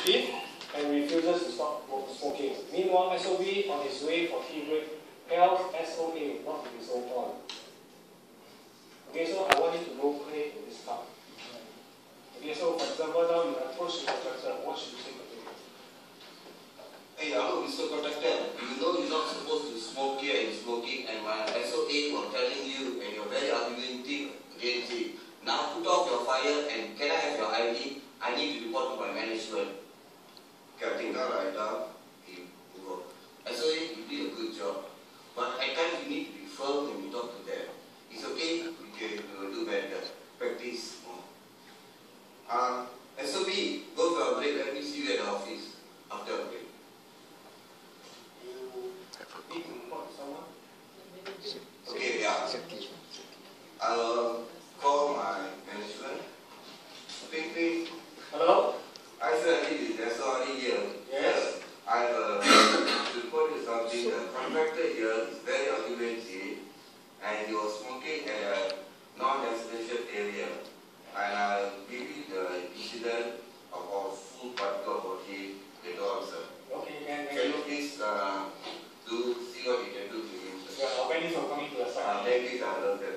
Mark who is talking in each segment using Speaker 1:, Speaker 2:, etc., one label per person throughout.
Speaker 1: teeth and refuses to stop smoking. Meanwhile, SOB on his way for tea break tells SOA not to be so on. Okay, so I want you to role play in this part. Okay, so for example, now you approach the contractor. What should you say to him?
Speaker 2: Hey, hello, Mr. Contractor. You know you're not supposed to smoke here and smoking, and my SOA was telling you, and you're very argumentative against it. Now put off your fire and can I have your ID? I need to report to my management. Okay, I think that right now, SOA, you did a good job. But at times you need to be firm when you talk to them. It's okay, we will do better. Practice more. SOB, go for a break. Let me see you at the office after a break.
Speaker 1: You need to report to someone?
Speaker 2: Okay, yeah. I'll call my management. Ping ping.
Speaker 1: Hello?
Speaker 2: I said this is SOR here.
Speaker 1: Yes.
Speaker 2: I've reported something. The contractor here is very argumentative and he was smoking at a non-residential area. And I'll give you the incident of our full particle about him later on, sir.
Speaker 1: Okay,
Speaker 2: can you please see what you can do to him, sir?
Speaker 1: Yeah, thank you for coming to the site.
Speaker 2: Thank you, I love that.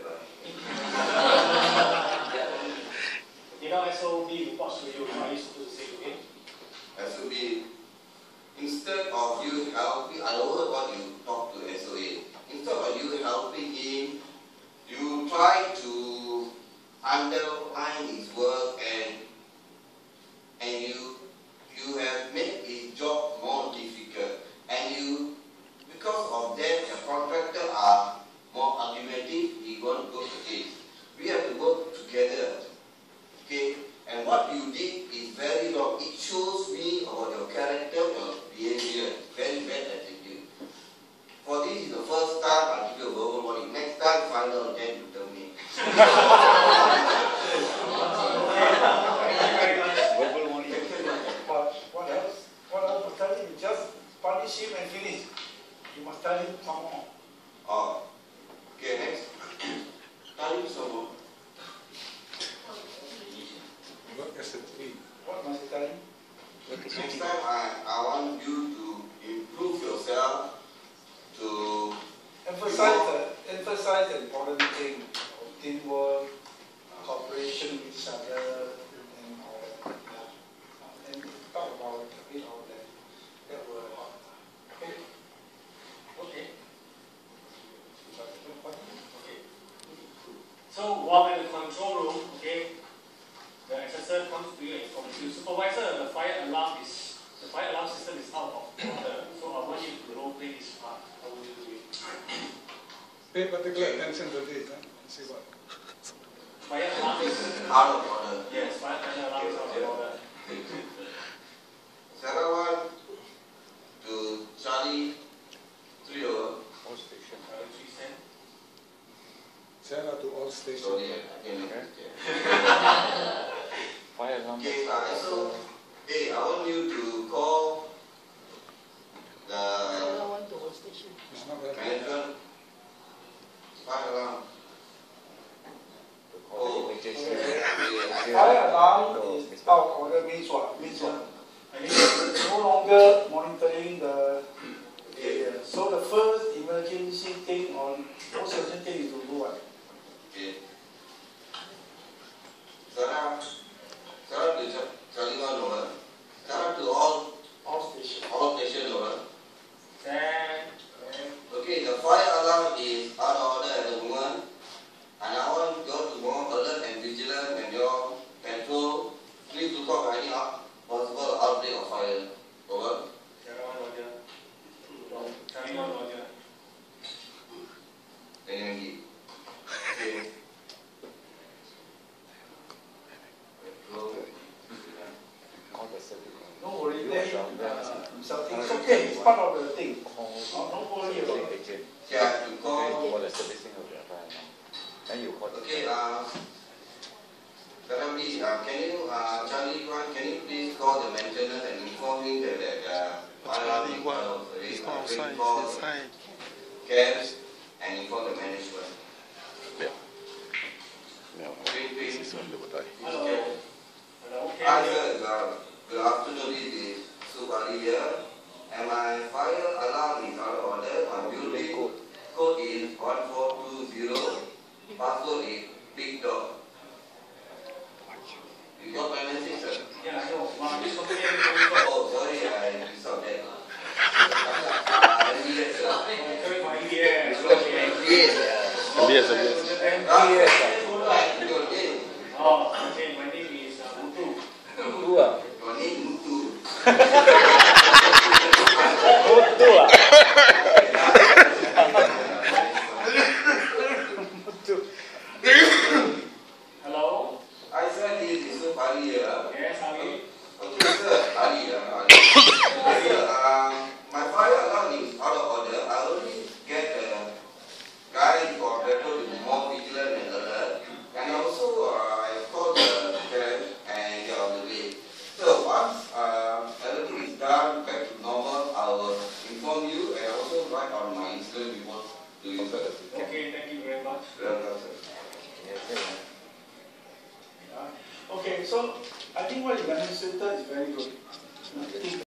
Speaker 1: You know, SOB reports to you. What are you supposed to say to him?
Speaker 2: SOB, instead of you helping, I overheard what you talk to SOA. Instead of you helping him, you try to undermine his work and you have made his job more difficult. And you, because of that, the contractor are more argumentative, he won't go to it. We have to work together. Okay? And what you did is very wrong. It shows me about your character, your behavior. Very bad attitude. For this is the first time I give you a verbal warning. Next time, find out, then you terminate.
Speaker 3: Verbal warning.
Speaker 4: What else? What else must tell him? Just punish him and finish. You must tell him some more.
Speaker 2: Oh. Okay, next. Tell him some more.
Speaker 4: What must you tell him?
Speaker 2: Next time, I want you to improve yourself to
Speaker 4: emphasize the important thing of teamwork, cooperation with each other, and all that. Yeah. And talk about a bit of that. That will help. Okay.
Speaker 1: Okay. Okay. So while in the control room, okay, the assessor comes to you and informs you, supervisor, the fire alarm system is out of order. So I want you to role play this part. How will you do it?
Speaker 3: Pay particular attention to this and see what.
Speaker 1: Fire alarm is
Speaker 2: out of order.
Speaker 1: yes, fire alarm is out of order.
Speaker 2: Sarawak to Charlie 3 over.
Speaker 3: All station.
Speaker 1: 3 cents.
Speaker 3: Sarah to all station.
Speaker 2: Sorry, I can't
Speaker 3: Fire alarm.
Speaker 2: Okay, so, hey, I want you to call the
Speaker 3: It's not that.
Speaker 2: management. Fire alarm. Oh,
Speaker 4: Fire alarm is out of order means what? Means what? No longer monitoring the area. So the first emergency thing on most urgent thing is to do what?
Speaker 2: okay. Sarah to Charlie 1 over. Sarah to
Speaker 4: All station.
Speaker 2: all station over.
Speaker 1: Then,
Speaker 2: Okay, the fire alarm is out of order at the moment, and I want you all to be more alert and vigilant when you all patrol. Please look out for any possible outbreak of fire. Over.
Speaker 1: Charlie 1 Roger.
Speaker 2: Thank you. Okay. Patrol.
Speaker 4: No worry, tell him something. It's okay, it's part of the thing. No worry about it.
Speaker 2: Okay, I have to call. Okay, Karambi, can you, Charlie 1, can you please call the maintenance and inform him that fire alarm is outside, camps, and inform the management.
Speaker 1: Hello. Hello.
Speaker 2: Hi, sir. Good afternoon. This is Your name.
Speaker 1: Oh, okay, my name is Mutu.
Speaker 2: Your name Mutu.
Speaker 1: Hello?
Speaker 2: I said this is so funny here.
Speaker 1: Yes, Ali.
Speaker 2: Okay, sir, Ali. Sir, my fire alarm is out of order. I only get a guy contractor to be more vigilant and alert. And also, I called the tenant and they are on the way. So once everything is done back to normal, I will inform you and also write on my incident report to you, sir.
Speaker 1: Okay, thank you very much.
Speaker 2: Welcome, sir.
Speaker 4: Okay, so I think what you demonstrated is very good.